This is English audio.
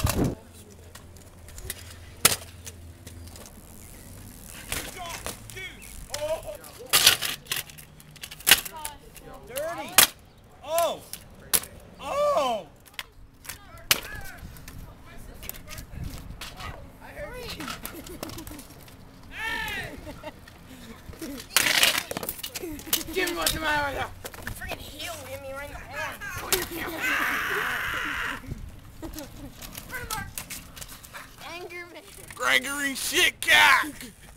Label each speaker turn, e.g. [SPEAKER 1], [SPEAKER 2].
[SPEAKER 1] Dirty! Oh! Oh!
[SPEAKER 2] Jimmy, what's the matter with you?
[SPEAKER 3] Freaking heel hit me right in the arm. Anger man.
[SPEAKER 1] Gregory Shitcock!